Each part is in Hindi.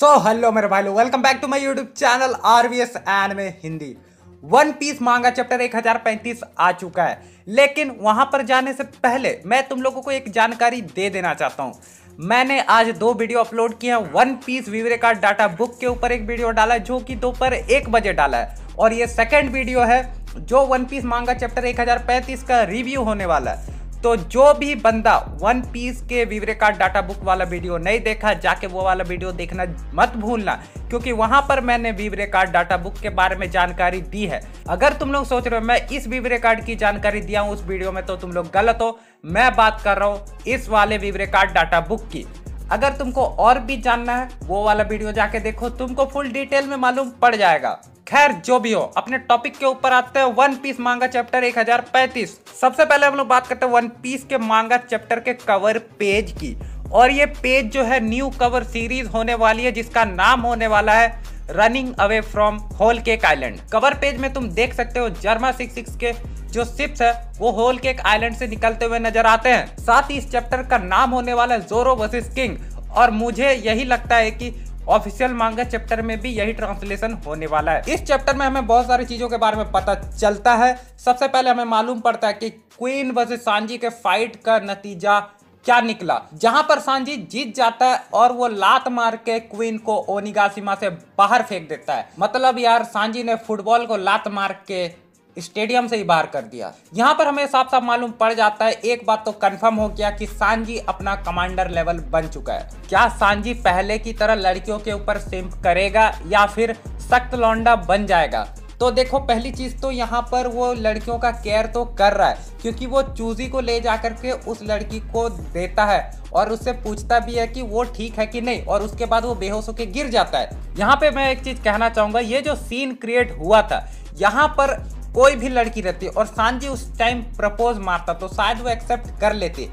हेलो मेरे भाई लोग, welcome back to my YouTube channel RVS anime Hindi. One piece manga chapter 1035 आ चुका है, लेकिन वहां पर जाने से पहले मैं तुम लोगों को एक जानकारी दे देना चाहता हूं। मैंने आज 2 वीडियो अपलोड किए हैं। One piece Vivre card data book के ऊपर एक वीडियो डाला है जो कि दोपहर 1 बजे डाला है, और ये सेकेंड वीडियो है जो वन पीस मांगा चैप्टर 1035 का रिव्यू होने वाला है। तो जो भी बंदा वन पीस के विवरे कार्ड डाटा बुक वाला वीडियो नहीं देखा, जाके वो वाला वीडियो देखना मत भूलना, क्योंकि वहां पर मैंने विवरे कार्ड डाटा बुक के बारे में जानकारी दी है। अगर तुम लोग सोच रहे हो मैं इस विवरे कार्ड की जानकारी दिया हूं उस वीडियो में, तो तुम लोग गलत हो। मैं बात कर रहा हूं इस वाले विवरे कार्ड डाटा बुक की। अगर तुमको और भी जानना है वो वाला वीडियो जाके देखो, तुमको फुल डिटेल में मालूम पड़ जाएगा। खैर जो भी हो, अपने टॉपिक के ऊपर आते हैं। One piece manga chapter 1035। सबसे पहले हम लोग बात करते हैं वन पीस के मांगा चैप्टर के कवर पेज की, और ये पेज जो है न्यू कवर सीरीज होने वाली है जिसका नाम होने वाला है running away from whole cake island. Cover page में तुम देख सकते हो जर्मा 66 के जो शिप्स है वो होल केक आइलैंड से निकलते हुए नजर आते हैं। साथ ही इस चैप्टर का नाम होने वाला है जोरो वर्सेस किंग, और मुझे यही लगता है कि ऑफिशियल मांगा चैप्टर में भी यही ट्रांसलेशन होने वाला है। इस चैप्टर में हमें बहुत सारी चीजों के बारे में पता चलता है। सबसे पहले हमें मालूम पड़ता है कि क्वीन वर्सेस सांजी के फाइट का नतीजा क्या निकला, जहां पर सांजी जीत जाता है और वो लात मार के क्वीन को ओनिगाशिमा से बाहर फेंक देता है। मतलब यार सांजी ने फुटबॉल को लात मार के स्टेडियम से ही बाहर कर दिया। यहाँ पर हमें साफ साफ मालूम पड़ जाता है, एक बात तो कंफर्म हो गया कि सांजी अपना कमांडर लेवल बन चुका है। क्या सांजी पहले की तरह लड़कियों के ऊपर सिंप करेगा या फिर सख्त लौंडा बन जाएगा? तो देखो, पहली चीज तो यहाँ पर वो लड़कियों का केयर तो कर रहा है, क्योंकि वो चूजी को ले जाकर के उस लड़की को देता है और उससे पूछता भी है कि वो ठीक है कि नहीं, और उसके बाद वो बेहोश होकर गिर जाता है। यहाँ पे मैं एक चीज कहना चाहूंगा, ये जो सीन क्रिएट हुआ था, यहाँ पर कोई भी लड़की रहती और सांजी उस टाइम प्रपोज मारता तो शायद वो एक्सेप्ट कर लेती।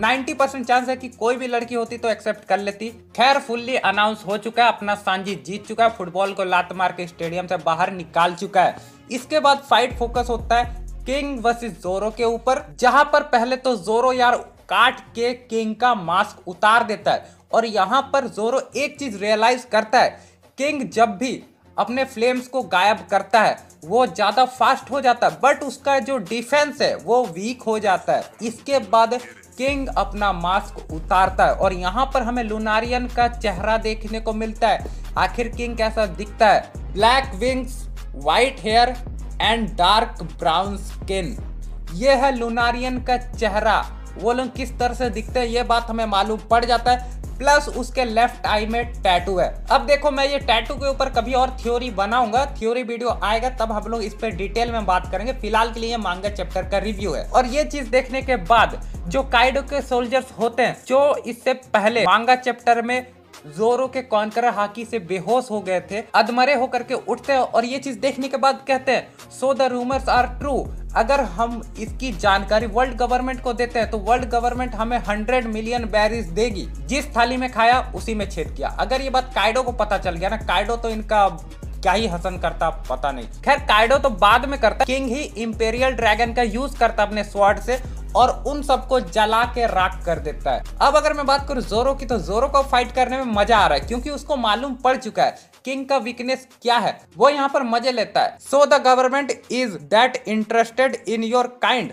90% चांस है कि कोई भी लड़की होती तो एक्सेप्ट कर लेती। खैर फुल्ली अनाउंस हो चुका है, अपना सांजी जीत चुका है, फुटबॉल को लात मार के स्टेडियम से बाहर निकाल चुका है। इसके बाद फाइट फोकस होता है किंग वर्सेस जोरो के ऊपर, जहां पर पहले तो जोरो यार काट के किंग का मास्क उतार देता है, और यहाँ पर जोरो एक चीज रियलाइज करता है, किंग जब भी अपने फ्लेम्स को गायब करता है वो ज्यादा फास्ट हो जाता है, बट उसका जो डिफेंस है वो वीक हो जाता है। इसके बाद किंग अपना मास्क उतारता है और यहाँ पर हमें लुनारियन का चेहरा देखने को मिलता है। आखिर किंग कैसा दिखता है? Black wings, white hair and dark brown skin, ये है लुनारियन का चेहरा। वो लोग किस तरह से दिखते हैं ये बात हमें मालूम पड़ जाता है। प्लस उसके लेफ्ट आई में टैटू है। अब देखो, मैं ये टैटू के ऊपर कभी और थ्योरी बनाऊंगा, थ्योरी वीडियो आएगा तब हम लोग इस पे डिटेल में बात करेंगे। फिलहाल के लिए मांगा चैप्टर का रिव्यू है, और ये चीज देखने के बाद जो काइडो के सोल्जर्स होते हैं जो इससे पहले मांगा चैप्टर में जोरो के कॉन्करर हाकी से बेहोश हो गए थे, अधमरे होकर के उठते हैं और ये चीज देखने के बाद कहते हैं so the rumours are true. अगर हम इसकी जानकारी वर्ल्ड गवर्नमेंट को देते हैं तो वर्ल्ड गवर्नमेंट हमें 100 मिलियन बैरिज देगी। जिस थाली में खाया उसी में छेद किया। अगर ये बात काइडो को पता चल गया ना, काइडो तो इनका क्या ही हसन करता पता नहीं। खैर काइडो तो बाद में करता, किंग ही इंपेरियल ड्रैगन का यूज करता अपने स्वॉर्ड से और उन सबको जला के राख कर देता है। अब अगर मैं बात करूं जोरो की, तो जोरो को फाइट करने में मजा आ रहा है, क्योंकि उसको मालूम पड़ चुका है किंग का वीकनेस क्या है। वो यहाँ पर मजे लेता है। So the government is that interested in your kind,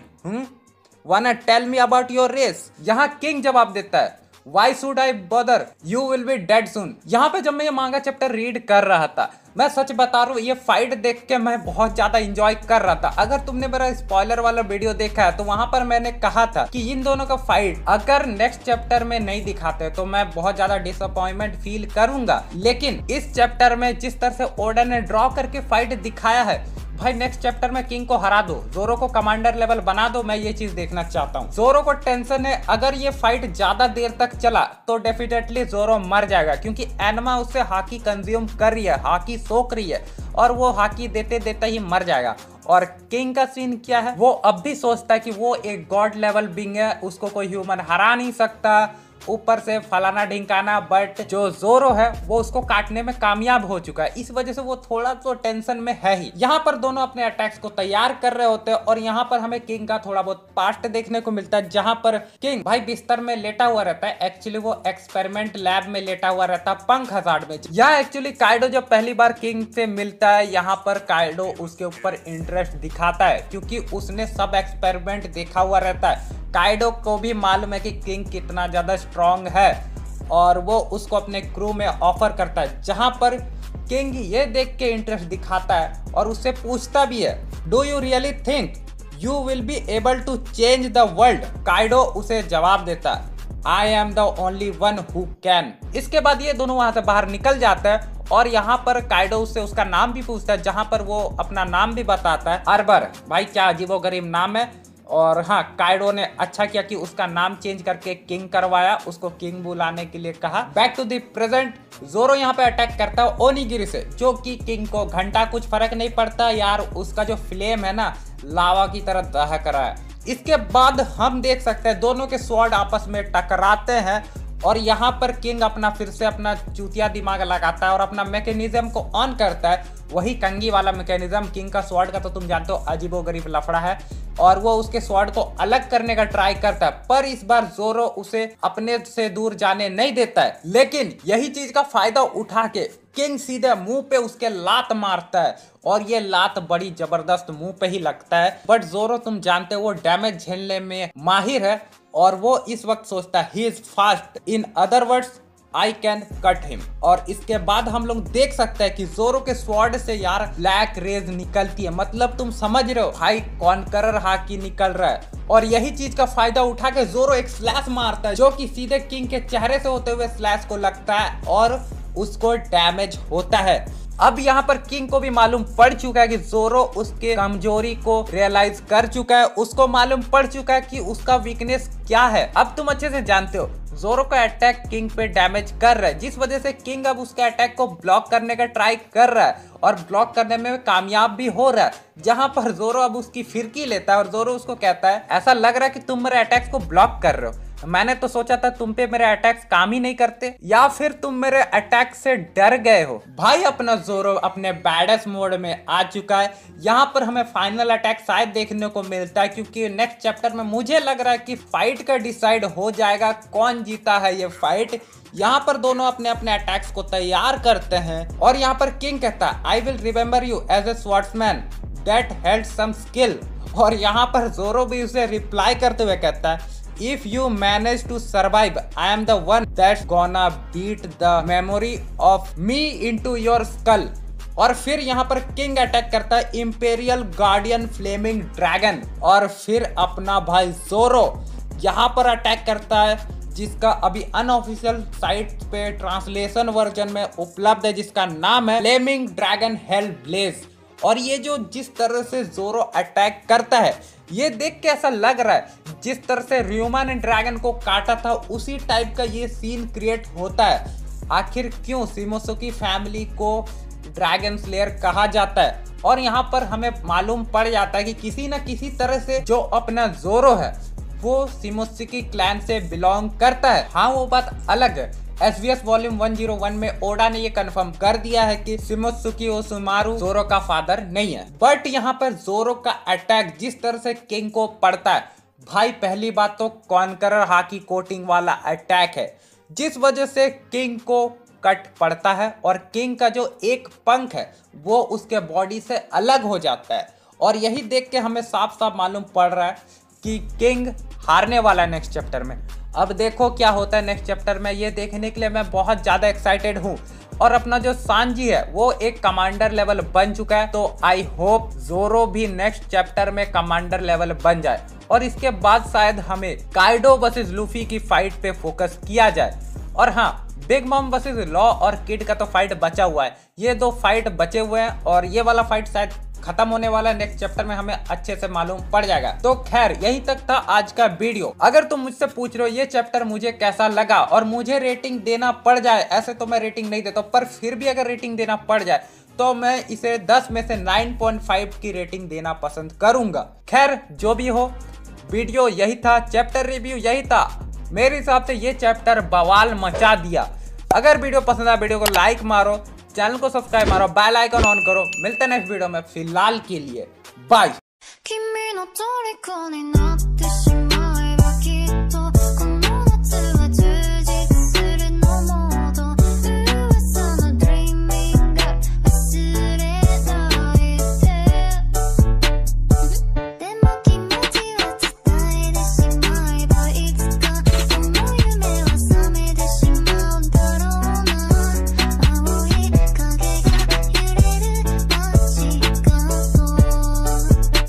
wanna tell me about your race. यहाँ किंग जवाब देता है Why should I bother? You will be dead soon। यहाँ पे जब मैं ये मांगा चैप्टर रीड कर रहा था, मैं सच बता रहा हूँ, ये फाइट देख के मैं बहुत ज्यादा एंजॉय कर रहा था। अगर तुमने मेरा स्पॉइलर वाला वीडियो देखा है तो वहां पर मैंने कहा था कि इन दोनों का फाइट अगर नेक्स्ट चैप्टर में नहीं दिखाते तो मैं बहुत ज्यादा डिसअपॉइंटमेंट फील करूंगा। लेकिन इस चैप्टर में जिस तरह से ऑर्डर ने ड्रॉ करके फाइट दिखाया है, भाई नेक्स्ट चैप्टर में किंग को हरा दो, जोरो को कमांडर लेवल बना दो। मैं ये चीज देखना चाहता हूँ। जोरो को टेंशन है, अगर ये फाइट ज्यादा देर तक चला तो डेफिनेटली जोरो मर जाएगा, क्योंकि एनमा उससे हाकी कंज्यूम कर रही है, हाकी सोख रही है, और वो हाकी देते देते ही मर जाएगा। और किंग का सीन क्या है? वो अब भी सोचता है कि वो एक गॉड लेवल बीइंग है, उसको कोई ह्यूमन हरा नहीं सकता, ऊपर से फलाना ढिंकाना, बट जो जोरो है वो उसको काटने में कामयाब हो चुका है। इस वजह से वो थोड़ा तो टेंशन में है ही। यहाँ पर दोनों अपने अटैक्स को तैयार कर रहे होते हैं और यहाँ पर हमें किंग का थोड़ा बहुत पास्ट देखने को मिलता है, जहाँ पर किंग भाई बिस्तर में लेटा हुआ रहता है। एक्चुअली वो एक्सपेरिमेंट लैब में लेटा हुआ रहता है पंख हजार्ड में। यहाँ एक्चुअली काइडो जब पहली बार किंग से मिलता है, यहाँ पर काइडो उसके ऊपर इंटरेस्ट दिखाता है क्योंकि उसने सब एक्सपेरिमेंट देखा हुआ रहता है। काइडो को भी मालूम है कि किंग कितना ज्यादा स्ट्रांग है और वो उसको अपने क्रू में ऑफर करता है, जहां पर किंग ये देख के इंटरेस्ट दिखाता है और उससे पूछता भी है, do you really think you will be able to change the world? Kaido उसे जवाब देता है, I am the only one who can. इसके बाद ये दोनों वहां से बाहर निकल जाता है और यहाँ पर काइडो उससे उसका नाम भी पूछता है, जहां पर वो अपना नाम भी बताता है, अर्बर। भाई क्या अजीबोगरीब नाम है। और हाँ, काइडो ने अच्छा किया कि उसका नाम चेंज करके किंग करवाया, उसको किंग बुलाने के लिए कहा। बैक टू द प्रेजेंट, जोरो यहाँ पे अटैक करता है ओनिगिरी से, जो कि किंग को घंटा कुछ फर्क नहीं पड़ता यार, उसका जो फ्लेम है ना लावा की तरह दहक रहा है। इसके बाद हम देख सकते हैं दोनों के स्वॉर्ड आपस में टकराते हैं और यहाँ पर किंग अपना फिर से अपना चूतिया दिमाग लगाता है और अपना मैकेनिज्म को ऑन करता है, वही कंगी वाला मैकेनिज्म। किंग का स्वॉर्ड का तो तुम जानते हो अजीबोगरीब लफड़ा है और वो उसके स्वॉर्ड को अलग करने का ट्राई करता है, पर इस बार जोरो उसे अपने से दूर जाने नहीं देता है। लेकिन यही चीज का फायदा उठा के किंग सीधे मुंह पे उसके लात मारता है और ये लात बड़ी जबरदस्त मुंह पे ही लगता है। बट जोरो तुम जानते हो वो डैमेज झेलने में माहिर है और वो इस वक्त सोचता है he is fast, in other words I can cut him. और इसके बाद हम लोग देख सकते हैं कि जोरो के स्वॉर्ड से यार ब्लैक रेज निकलती है, मतलब तुम समझ रहे हो भाई कॉन्करर हाकी निकल रहा है। और यही चीज का फायदा उठा के जोरो एक स्लैश मारता है, जो कि सीधे किंग के चेहरे से होते हुए स्लैश को लगता है और उसको डैमेज होता है। अब यहाँ पर किंग को भी मालूम पड़ चुका है कि जोरो उसके कमजोरी को रियलाइज कर चुका है, उसको मालूम पड़ चुका है कि उसका वीकनेस क्या है। अब तुम अच्छे से जानते हो जोरो का अटैक किंग पे डैमेज कर रहा है, जिस वजह से किंग अब उसके अटैक को ब्लॉक करने का ट्राई कर रहा है और ब्लॉक करने में कामयाब भी हो रहा है। जहां पर जोरो अब उसकी फिरकी लेता है और जोरो उसको कहता है, ऐसा लग रहा है कि तुम मेरे अटैक्स को ब्लॉक कर रहे हो, मैंने तो सोचा था तुम पे मेरे अटैक्स काम ही नहीं करते, या फिर तुम मेरे अटैक से डर गए हो। भाई अपना जोरो अपने बैडेस्ट मोड में आ चुका है। यहाँ पर हमें फाइनल अटैक शायद देखने को मिलता है, क्योंकि नेक्स्ट चैप्टर में मुझे लग रहा है कि फाइट का डिसाइड हो जाएगा कौन जीता है ये फाइट। यहाँ पर दोनों अपने अपने अटैक्स को तैयार करते हैं और यहाँ पर किंग कहता है, I will remember you as a swordsman that had some skill. और यहाँ पर जोरो भी उसे रिप्लाई करते हुए कहता है, if you manage to survive, I am the one that's gonna beat the memory of me into your skull। और फिर यहाँ पर किंग अटैक करता है इंपेरियल गार्डियन फ्लेमिंग ड्रैगन, और फिर अपना भाई जोरो यहाँ पर अटैक करता है, जिसका अभी अनऑफिशियल साइट पे ट्रांसलेशन वर्जन में उपलब्ध है, जिसका नाम है फ्लेमिंग ड्रैगन हेल ब्लेज। और ये जो जिस तरह से जोरो अटैक करता है, ये देख के ऐसा लग रहा है जिस तरह से र्यूमा ने ड्रैगन को काटा था उसी टाइप का ये सीन क्रिएट होता है। आखिर क्यों शिमोसुकी फैमिली को ड्रैगन स्लेयर कहा जाता है? और यहाँ पर हमें मालूम पड़ जाता है कि किसी न किसी तरह से जो अपना जोरो है वो शिमोसुकी क्लैन से बिलोंग करता है। हाँ, वो बात अलग है, SVS वॉल्यूम 101 में ओडा ने ये कंफर्म कर दिया है कि शिमोत्सुकी ओसुमारू जोरो का फादर नहीं है। बट यहाँ पर जोरो का अटैक जिस तरह से किंग को पड़ता है, भाई पहली बात तो कॉन्करर हाकी कोटिंग वाला अटैक है, जिस वजह से किंग को कट पड़ता है और किंग का जो एक पंख है वो उसके बॉडी से अलग हो जाता है। और यही देख के हमें साफ साफ मालूम पड़ रहा है कि किंग हारने वाला है नेक्स्ट चैप्टर में। अब देखो क्या होता है नेक्स्ट चैप्टर में, ये देखने के लिए मैं बहुत ज़्यादा एक्साइटेड हूँ। और अपना जो सांजी है वो एक कमांडर लेवल बन चुका है, तो आई होप जोरो भी नेक्स्ट चैप्टर में कमांडर लेवल बन जाए और इसके बाद शायद हमें काइडो वर्सेस लूफी की फाइट पे फोकस किया जाए। और हाँ, बिग मॉम वर्सेस लॉ और किड का तो फाइट बचा हुआ है, ये दो फाइट बचे हुए हैं और ये वाला फाइट शायद खत्म होने वाला है नेक्स्ट चैप्टर में, हमें अच्छे से मालूम पड़ जाएगा। तो खैर यही तक था आज का वीडियो। अगर तुम मुझसे पूछ रहे हो ये चैप्टर मुझे कैसा लगा और मुझे रेटिंग देना पड़ जाए, ऐसे तो मैं रेटिंग नहीं देता, पर फिर भी अगर रेटिंग देना पड़ जाए तो मैं इसे 10 में से 9.5 की रेटिंग देना पसंद करूंगा। खैर जो भी हो, वीडियो यही था, चैप्टर रिव्यू यही था। मेरे हिसाब से ये चैप्टर बवाल मचा दिया। अगर वीडियो पसंद आया वीडियो को लाइक मारो, चैनल को सब्सक्राइब मारो, बेल आइकन ऑन करो। मिलते हैं नेक्स्ट वीडियो में, फिलहाल के लिए बाय।